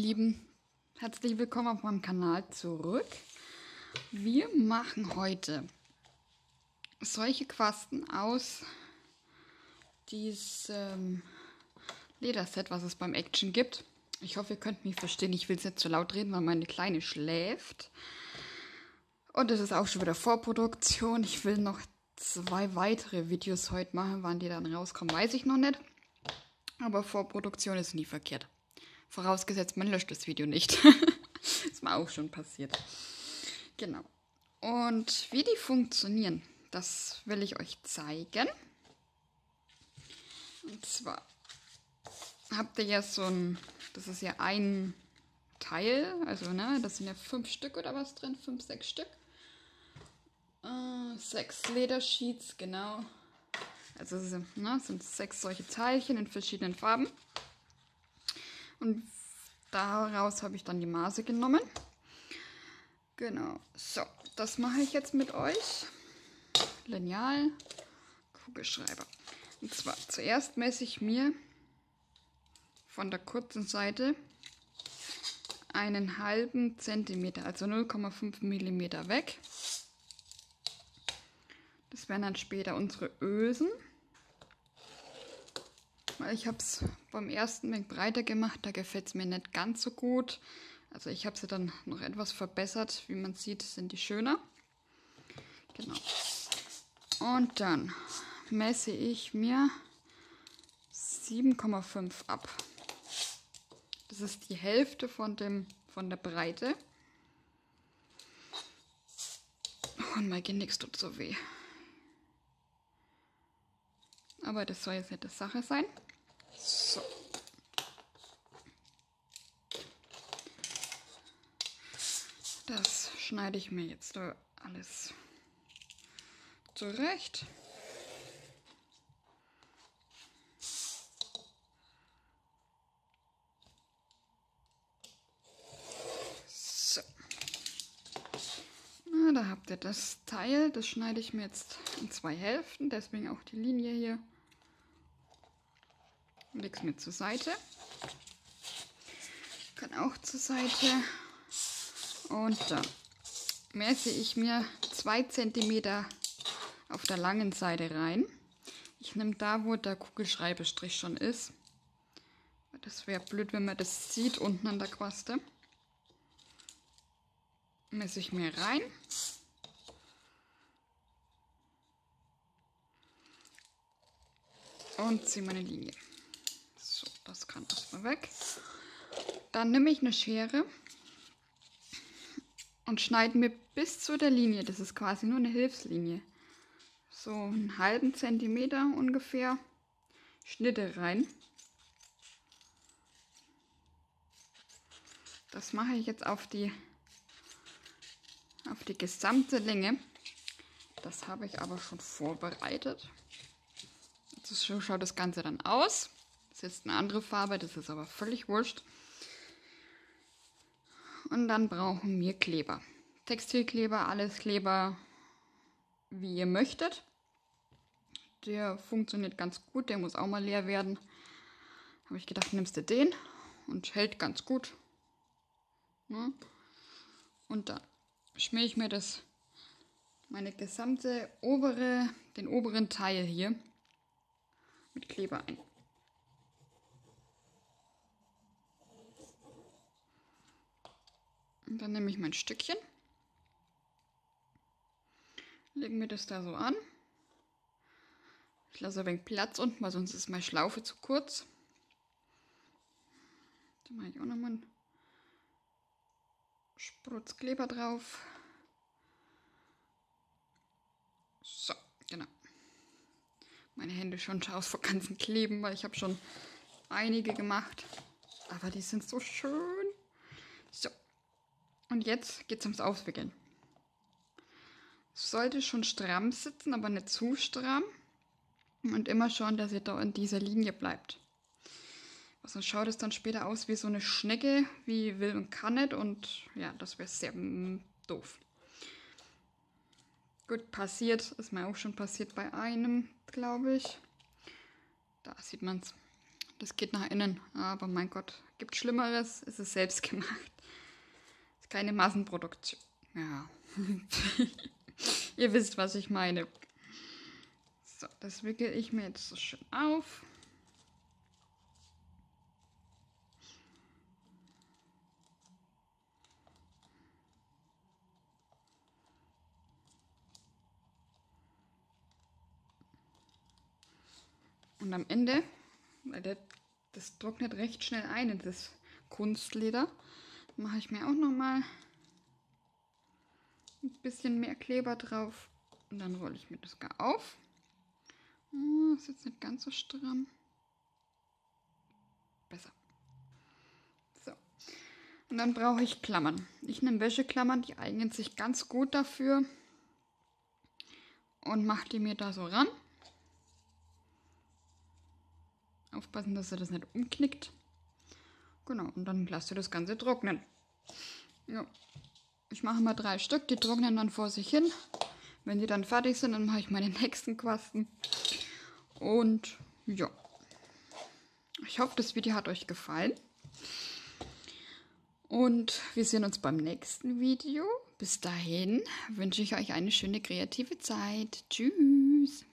Lieben, herzlich willkommen auf meinem Kanal zurück. Wir machen heute solche Quasten aus diesem Lederset, was es beim Action gibt. Ich hoffe, ihr könnt mich verstehen. Ich will es nicht zu laut reden, weil meine Kleine schläft. Und es ist auch schon wieder Vorproduktion. Ich will noch 2 weitere Videos heute machen. Wann die dann rauskommen, weiß ich noch nicht. Aber Vorproduktion ist nie verkehrt. Vorausgesetzt, man löscht das Video nicht. Ist mir auch schon passiert. Genau. Und wie die funktionieren, das will ich euch zeigen. Und zwar habt ihr ja so ein, das ist ja ein Teil, also ne, das sind ja 5 Stück oder was drin, 5, 6 Stück. 6 Ledersheets, genau. Also es sind 6 solche Teilchen in verschiedenen Farben. Und daraus habe ich dann die Maße genommen. Genau, so, das mache ich jetzt mit euch. Lineal, Kugelschreiber. Und zwar zuerst messe ich mir von der kurzen Seite einen halben Zentimeter, also 0,5 mm weg. Das wären dann später unsere Ösen. Weil ich habe es beim ersten wenig breiter gemacht, da gefällt es mir nicht ganz so gut. Also ich habe sie dann noch etwas verbessert. Wie man sieht, sind die schöner. Genau. Und dann messe ich mir 7,5 ab. Das ist die Hälfte von der Breite. Und mein Genick tut so weh. Aber das soll jetzt nicht die Sache sein. So. Das schneide ich mir jetzt alles zurecht. So. Na, da habt ihr das Teil. Das schneide ich mir jetzt in 2 Hälften. Deswegen auch die Linie hier. Lege es mir zur Seite. Kann auch zur Seite. Und dann messe ich mir 2 cm auf der langen Seite rein. Ich nehme da, wo der Kugelschreiberstrich schon ist. Das wäre blöd, wenn man das sieht unten an der Quaste. Messe ich mir rein. Und ziehe meine Linie. So, das kann erstmal weg. Dann nehme ich eine Schere und schneide mir bis zu der Linie, das ist quasi nur eine Hilfslinie, so einen halben Zentimeter ungefähr, Schnitte rein. Das mache ich jetzt auf die gesamte Länge. Das habe ich aber schon vorbereitet. So schaut das Ganze dann aus. Das ist jetzt eine andere Farbe, das ist aber völlig wurscht. Und dann brauchen wir Kleber. Textilkleber, alles Kleber, wie ihr möchtet. Der funktioniert ganz gut, der muss auch mal leer werden. Habe ich gedacht, nimmst du den und hält ganz gut. Ja. Und dann schmiere ich mir meine gesamte den oberen Teil hier mit Kleber ein. Und dann nehme ich mein Stückchen, lege mir das da so an. Ich lasse ein wenig Platz unten, weil sonst ist meine Schlaufe zu kurz. Da mache ich auch nochmal einen Sprutz Kleber drauf. So, genau. Meine Hände schon aus vor ganzen Kleben, weil ich habe schon einige gemacht. Aber die sind so schön. So. Und jetzt geht es ums Auswickeln. Es sollte schon stramm sitzen, aber nicht zu stramm. Und immer schauen, dass ihr da in dieser Linie bleibt. Sonst schaut es dann später aus wie so eine Schnecke, wie will und kann nicht. Und ja, das wäre sehr doof. Gut, passiert, ist mir auch schon passiert bei einem, glaube ich. Da sieht man es. das geht nach innen. Aber mein Gott, gibt Schlimmeres, es ist selbst gemacht. Ist keine Massenproduktion. Ja. Ihr wisst, was ich meine. So, das wickel ich mir jetzt so schön auf. Und am Ende, weil das trocknet recht schnell ein, das Kunstleder, mache ich mir auch nochmal ein bisschen mehr Kleber drauf. Und dann rolle ich mir das gar auf. Oh, ist jetzt nicht ganz so stramm. Besser. So. Und dann brauche ich Klammern. Ich nehme Wäscheklammern, die eignen sich ganz gut dafür. Und mache die mir da so ran. Aufpassen, dass er das nicht umknickt. Genau, und dann lasst ihr das Ganze trocknen. Ja. Ich mache mal 3 Stück, die trocknen dann vor sich hin. Wenn die dann fertig sind, dann mache ich meine nächsten Quasten. Und ja. Ich hoffe, das Video hat euch gefallen. Und wir sehen uns beim nächsten Video. Bis dahin wünsche ich euch eine schöne kreative Zeit. Tschüss.